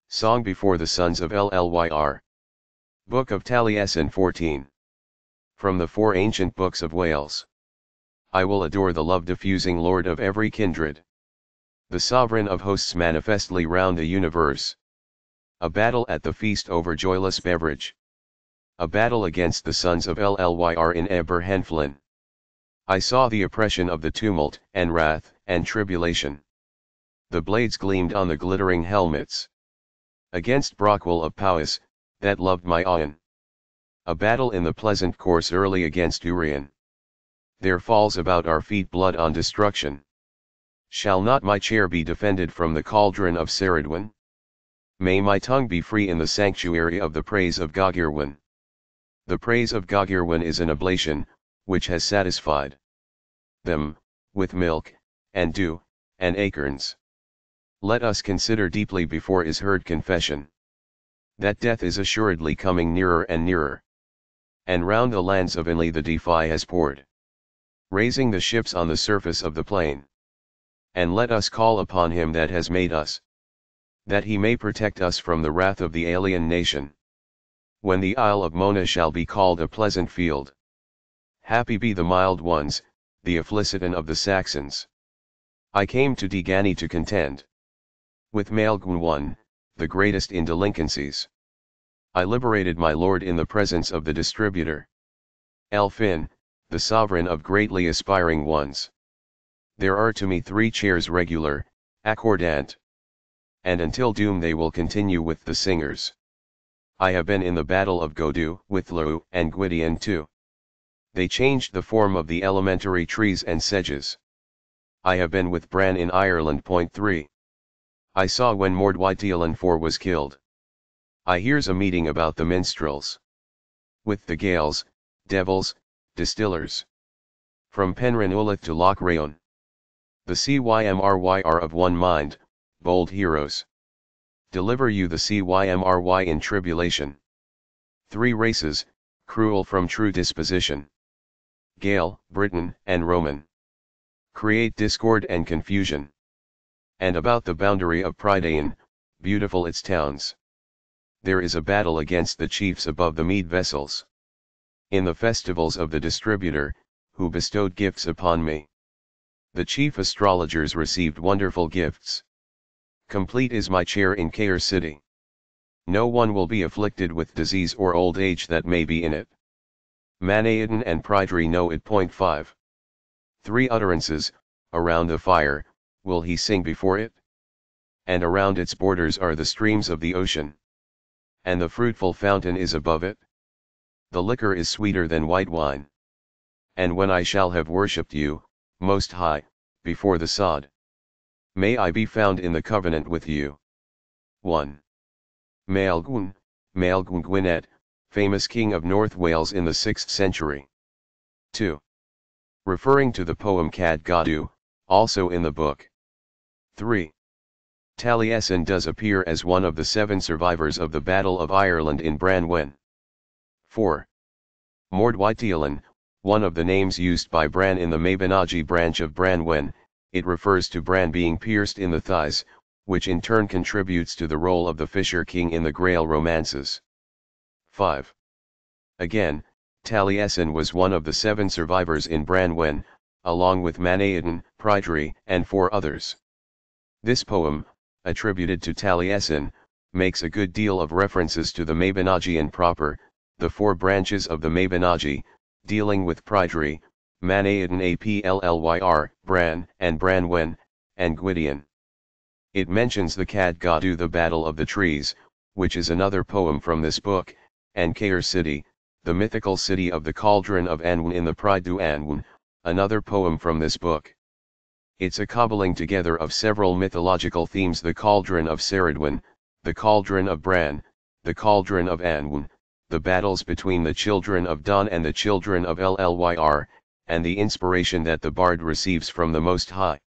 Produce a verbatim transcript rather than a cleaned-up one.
Song before the sons of Llyr. Book of Taliesin fourteen. From the four ancient books of Wales. I will adore the love-diffusing Lord of every kindred. The sovereign of hosts manifestly round the universe. A battle at the feast over joyless beverage. A battle against the sons of Llyr in Eber Henflin. I saw the oppression of the tumult, and wrath, and tribulation. The blades gleamed on the glittering helmets. Against Brockwell of Powys, that loved my Awen. A battle in the pleasant course early against Urian. There falls about our feet blood on destruction. Shall not my chair be defended from the cauldron of Ceridwen? May my tongue be free in the sanctuary of the praise of Gogirwen. The praise of Gogirwen is an oblation, which has satisfied them, with milk, and dew, and acorns. Let us consider deeply before is heard confession. That death is assuredly coming nearer and nearer. And round the lands of Inly the defy has poured, raising the ships on the surface of the plain. And let us call upon him that has made us, that he may protect us from the wrath of the alien nation. When the Isle of Mona shall be called a pleasant field. Happy be the mild ones, the Affliciten of the Saxons. I came to Degani to contend with Maelgwn one, the greatest in delinquencies. I liberated my lord in the presence of the distributor. Elfin, the sovereign of greatly aspiring ones. There are to me three chairs regular, accordant. And until doom they will continue with the singers. I have been in the battle of Godu with Lugh and Gwydion too. They changed the form of the elementary trees and sedges. I have been with Bran in Ireland. Point three. I saw when Mordwytielan four was killed. I hears a meeting about the minstrels. With the Gaels, devils, distillers. From Penrhyn Ulleth to Loch Rayon. The Cymry are of one mind, bold heroes. Deliver you the Cymry in tribulation. Three races, cruel from true disposition. Gael, Briton, and Roman. Create discord and confusion. And about the boundary of Prydain, beautiful its towns. There is a battle against the chiefs above the mead vessels. In the festivals of the distributor, who bestowed gifts upon me. The chief astrologers received wonderful gifts. Complete is my chair in Caer city. No one will be afflicted with disease or old age that may be in it. Manaedan and Prydri know it. Point five. Three utterances, around the fire, will he sing before it? And around its borders are the streams of the ocean. And the fruitful fountain is above it. The liquor is sweeter than white wine. And when I shall have worshipped you, Most High, before the sod, may I be found in the covenant with you. one. Maelgwn, Maelgwn Gwynedd, famous king of North Wales in the sixth century. two. Referring to the poem Cad Gadw, also in the book. three. Taliesin does appear as one of the seven survivors of the Battle of Ireland in Branwen. four. Mordwytielan, one of the names used by Bran in the Mabinogi branch of Branwen, it refers to Bran being pierced in the thighs, which in turn contributes to the role of the Fisher King in the Grail romances. five. Again, Taliesin was one of the seven survivors in Branwen, along with Manaedan, Prydri, and four others. This poem, attributed to Taliesin, makes a good deal of references to the Mabinogian proper, the four branches of the Mabinogi, dealing with Prydri, Manaedan Aplyr, Bran, and Branwen, and Gwydion. It mentions the Cad Gadw, the Battle of the Trees, which is another poem from this book, and Caer city, the mythical city of the cauldron of Anwen in the Prydu Anwen, another poem from this book. It's a cobbling together of several mythological themes: the cauldron of Ceridwen, the cauldron of Bran, the cauldron of Anwen, the battles between the children of Don and the children of Llyr, and the inspiration that the bard receives from the Most High.